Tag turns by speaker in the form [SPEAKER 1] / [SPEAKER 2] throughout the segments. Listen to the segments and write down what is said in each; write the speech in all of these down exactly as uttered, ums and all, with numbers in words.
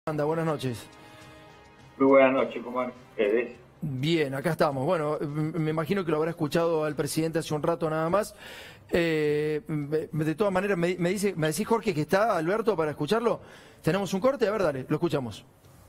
[SPEAKER 1] Anda, buenas noches.
[SPEAKER 2] Muy buenas noches, ¿cómo van ustedes?
[SPEAKER 1] Bien, acá estamos. Bueno, me imagino que lo habrá escuchado al presidente hace un rato nada más. Eh, de todas maneras, me, me dice, me decís, Jorge, que está Alberto para escucharlo. ¿Tenemos un corte? A ver, dale, lo escuchamos.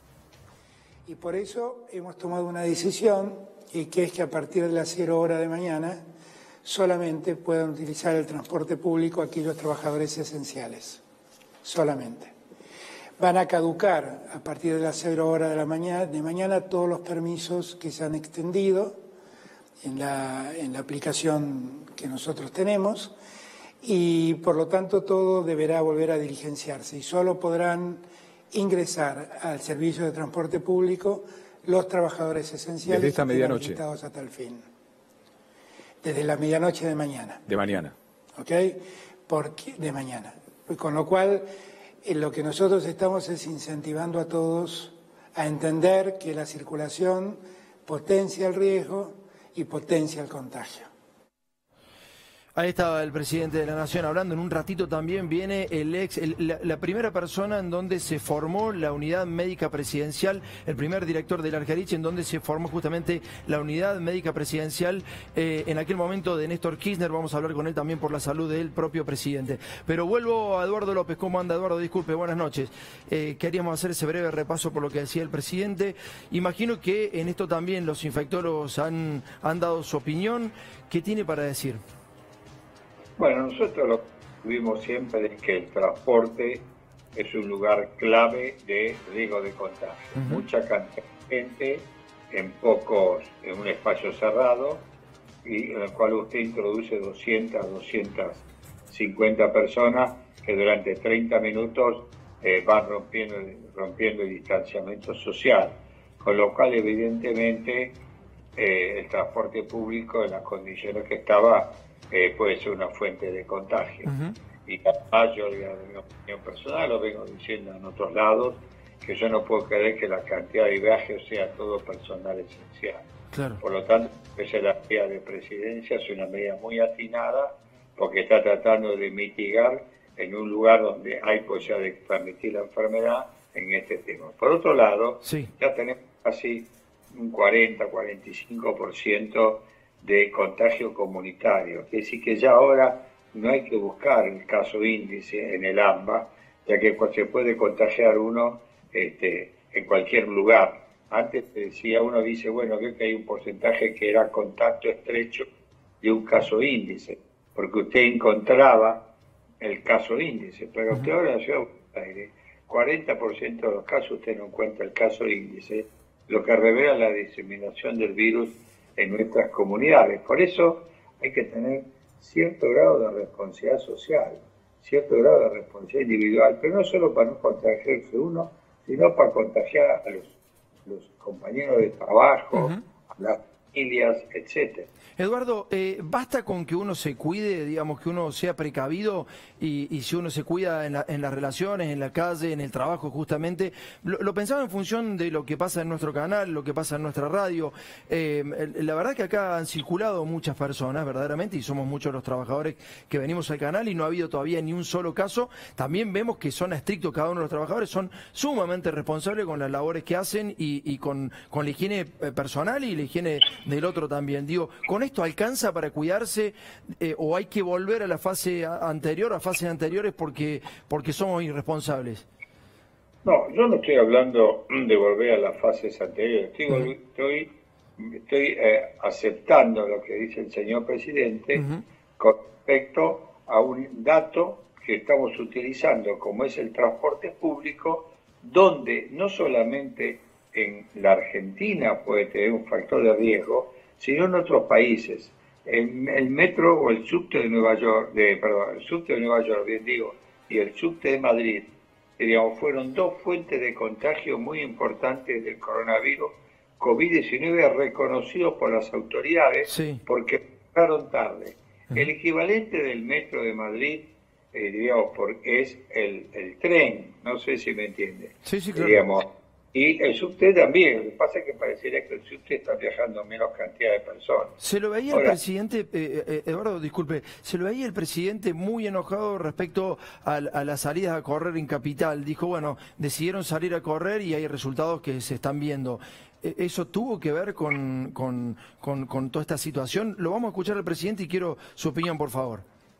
[SPEAKER 3] Y por eso hemos tomado una decisión, y que es que a partir de las cero hora de mañana solamente puedan utilizar el transporte público aquellos trabajadores esenciales. Solamente. Van a caducar a partir de las cero hora de la mañana, de mañana todos los permisos que se han extendido en la, en la aplicación que nosotros tenemos y por lo tanto todo deberá volver a diligenciarse y solo podrán ingresar al servicio de transporte público los trabajadores esenciales
[SPEAKER 4] desde esta medianoche
[SPEAKER 3] habilitados hasta el fin. Desde la medianoche de mañana.
[SPEAKER 4] De mañana.
[SPEAKER 3] ¿Ok? Porque, de mañana. Con lo cual, eh, lo que nosotros estamos es incentivando a todos a entender que la circulación potencia el riesgo y potencia el contagio.
[SPEAKER 1] Ahí estaba el presidente de la Nación hablando. En un ratito también viene el ex, el, la, la primera persona en donde se formó la unidad médica presidencial, el primer director del Argerich, en donde se formó justamente la unidad médica presidencial eh, en aquel momento de Néstor Kirchner. Vamos a hablar con él también por la salud del propio presidente. Pero vuelvo a Eduardo López. ¿Cómo anda, Eduardo? Disculpe, buenas noches. Eh, queríamos hacer ese breve repaso por lo que decía el presidente. Imagino que en esto también los infectólogos han, han dado su opinión. ¿Qué tiene para decir?
[SPEAKER 2] Bueno, nosotros lo que vimos siempre es que el transporte es un lugar clave de riesgo de contagio. Uh-huh. Mucha cantidad de gente en pocos, en un espacio cerrado, y en el cual usted introduce doscientas, doscientas cincuenta personas que durante treinta minutos eh, van rompiendo, rompiendo el distanciamiento social. Con lo cual, evidentemente, eh, el transporte público en las condiciones que estaba Eh, puede ser una fuente de contagio. Uh-huh. Y además yo, de mi opinión personal, lo vengo diciendo en otros lados, que yo no puedo creer que la cantidad de viajes sea todo personal esencial. Claro. Por lo tanto, esa es la medida de presidencia, es una medida muy atinada, porque está tratando de mitigar en un lugar donde hay posibilidad de transmitir la enfermedad en este tema. Por otro lado, sí. ya tenemos casi un cuarenta, cuarenta y cinco por ciento de contagio comunitario, es decir que ya ahora no hay que buscar el caso índice en el AMBA, ya que se puede contagiar uno este, en cualquier lugar. Antes decía, uno dice, bueno, creo que hay un porcentaje que era contacto estrecho de un caso índice, porque usted encontraba el caso índice, pero usted ahora en la Ciudad de Buenos Aires, cuarenta por ciento de los casos usted no encuentra el caso índice, lo que revela la diseminación del virus en nuestras comunidades. Por eso hay que tener cierto grado de responsabilidad social, cierto grado de responsabilidad individual, pero no solo para no contagiarse uno, sino para contagiar a los, los compañeros de trabajo, uh-huh. a las familias, etcétera.
[SPEAKER 1] Eduardo, eh, basta con que uno se cuide, digamos, que uno sea precavido y, y si uno se cuida en, la, en las relaciones, en la calle, en el trabajo justamente. Lo, lo pensaba en función de lo que pasa en nuestro canal, lo que pasa en nuestra radio. Eh, la verdad que acá han circulado muchas personas, verdaderamente, y somos muchos los trabajadores que venimos al canal y no ha habido todavía ni un solo caso. También vemos que son estrictos cada uno de los trabajadores, son sumamente responsables con las labores que hacen y, y con, con la higiene personal y la higiene del otro también. Digo, con esto alcanza para cuidarse eh, o hay que volver a la fase anterior, a fases anteriores porque, porque somos irresponsables?
[SPEAKER 2] No, yo no estoy hablando de volver a las fases anteriores, estoy, uh-huh. estoy, estoy eh, aceptando lo que dice el señor presidente uh-huh. con respecto a un dato que estamos utilizando como es el transporte público, donde no solamente en la Argentina puede tener un factor de riesgo, sino en otros países. El, el metro o el subte de Nueva York, de, perdón, el subte de Nueva York, bien digo, y el subte de Madrid, digamos, fueron dos fuentes de contagio muy importantes del coronavirus COVID diecinueve reconocidos por las autoridades, sí. porque entraron tarde. Uh-huh. El equivalente del metro de Madrid, eh, digamos, porque es el, el tren, no sé si me entiende.
[SPEAKER 1] Sí, sí, claro.
[SPEAKER 2] Digamos, Y el subte también. Lo que pasa es que parecería que el subte está viajando menos cantidad de personas.
[SPEAKER 1] Se lo veía Ahora, el presidente, eh, eh, Eduardo, disculpe, se lo veía el presidente muy enojado respecto a, a las salidas a correr en Capital. Dijo, bueno, decidieron salir a correr y hay resultados que se están viendo. ¿Eso tuvo que ver con, con, con, con toda esta situación? Lo vamos a escuchar al presidente y quiero su opinión, por favor.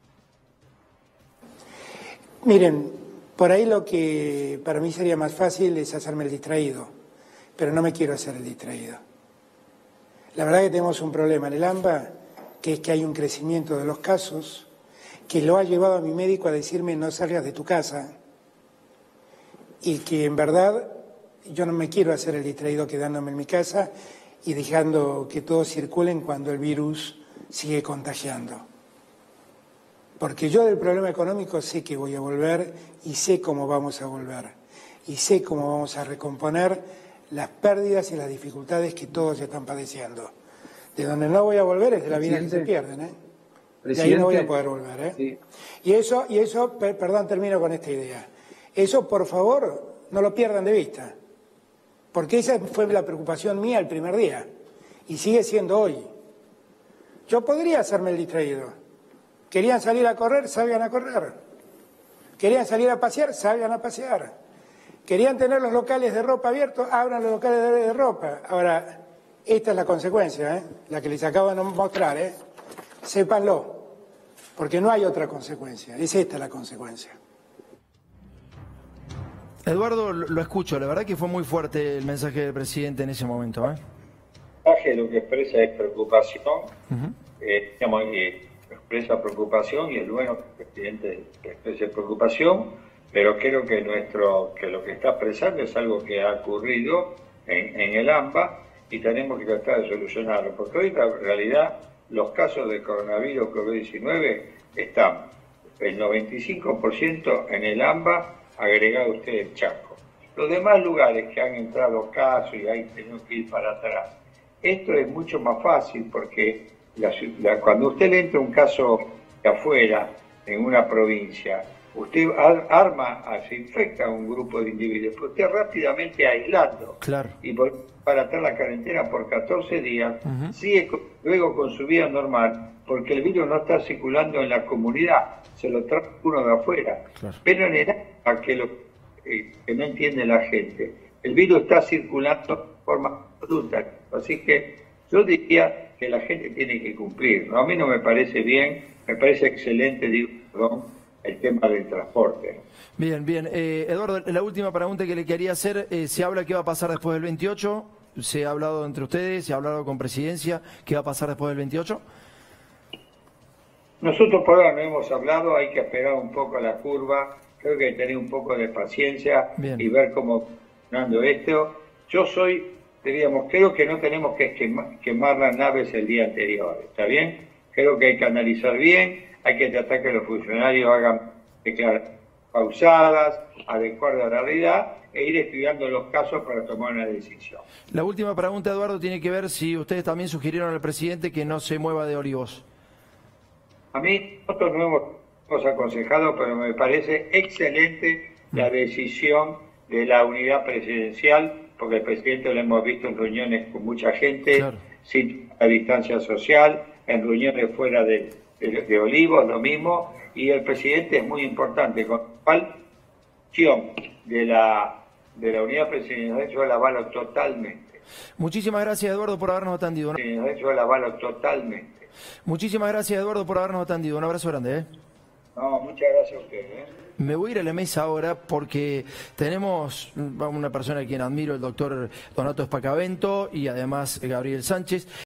[SPEAKER 3] Miren, por ahí lo que para mí sería más fácil es hacerme el distraído, pero no me quiero hacer el distraído. La verdad que tenemos un problema en el AMBA, que es que hay un crecimiento de los casos, que lo ha llevado a mi médico a decirme no salgas de tu casa, y que en verdad yo no me quiero hacer el distraído quedándome en mi casa y dejando que todos circulen cuando el virus sigue contagiando. Porque yo del problema económico sé que voy a volver y sé cómo vamos a volver. Y sé cómo vamos a recomponer las pérdidas y las dificultades que todos están padeciendo. De donde no voy a volver es de la vida que se pierden, ¿eh? De ahí no voy a poder volver, ¿eh? Sí. Y eso, y eso, perdón, termino con esta idea. Eso, por favor, no lo pierdan de vista. Porque esa fue la preocupación mía el primer día. Y sigue siendo hoy. Yo podría hacerme el distraído. Querían salir a correr, salgan a correr. Querían salir a pasear, salgan a pasear. Querían tener los locales de ropa abiertos, abran los locales de, de ropa. Ahora, esta es la consecuencia, ¿eh? La que les acabo de mostrar, ¿eh? Sépanlo, porque no hay otra consecuencia, es esta la consecuencia.
[SPEAKER 1] Eduardo, lo escucho, la verdad que fue muy fuerte el mensaje del presidente en ese momento, ¿eh?
[SPEAKER 2] El mensaje lo que expresa es preocupación, uh-huh. eh, digamos, eh, expresa preocupación y es bueno que el presidente exprese preocupación, pero creo que nuestro que lo que está expresando es algo que ha ocurrido en, en el AMBA y tenemos que tratar de solucionarlo, porque hoy en realidad los casos de coronavirus COVID diecinueve están el noventa y cinco por ciento en el AMBA, agregado usted el Chaco. Los demás lugares que han entrado casos y ahí tenemos que ir para atrás. Esto es mucho más fácil porque La, la, cuando usted le entra un caso de afuera, en una provincia, usted ar, arma, se infecta a un grupo de individuos, pero usted rápidamente aislando
[SPEAKER 1] claro.
[SPEAKER 2] y por, para estar la cuarentena por catorce días, uh-huh. sigue con, luego con su vida normal, porque el virus no está circulando en la comunidad, se lo trae uno de afuera. Claro. Pero en el a que, lo, eh, que no entiende la gente, el virus está circulando de forma absoluta, así que yo diría que la gente tiene que cumplir. ¿no? A mí no me parece bien, me parece excelente, digo, perdón, el tema del transporte.
[SPEAKER 1] Bien, bien. Eh, Eduardo, la última pregunta que le quería hacer, eh, ¿se habla qué va a pasar después del veintiocho? ¿Se ha hablado entre ustedes? ¿Se ha hablado con Presidencia? ¿Qué va a pasar después del veintiocho?
[SPEAKER 2] Nosotros por ahora no hemos hablado, hay que esperar un poco la curva, creo que hay que tener un poco de paciencia bien. Y ver cómo funcionando esto. Yo soy... Diríamos, creo que no tenemos que quemar, quemar las naves el día anterior, ¿está bien? Creo que hay que analizar bien, hay que tratar que los funcionarios hagan declaraciones pausadas, adecuadas a la realidad, e ir estudiando los casos para tomar una decisión.
[SPEAKER 1] La última pregunta, Eduardo, tiene que ver si ustedes también sugirieron al presidente que no se mueva de Olivos.
[SPEAKER 2] A mí, nosotros no hemos, hemos aconsejado, pero me parece excelente la decisión de la unidad presidencial, porque el presidente lo hemos visto en reuniones con mucha gente, claro. sin la distancia social, en reuniones fuera de, de, de Olivos, lo mismo, y el presidente es muy importante, con la cual de la, de la unidad presidencial yo la avalo totalmente.
[SPEAKER 1] Muchísimas gracias, Eduardo, por habernos atendido.
[SPEAKER 2] Yo la avalo totalmente.
[SPEAKER 1] Muchísimas gracias, Eduardo, por habernos atendido. Un abrazo grande, ¿eh?
[SPEAKER 2] No, muchas gracias a ustedes, ¿eh?
[SPEAKER 1] Me voy a ir a la mesa ahora porque tenemos una persona a quien admiro, el doctor Donato Espacavento, y además Gabriel Sánchez.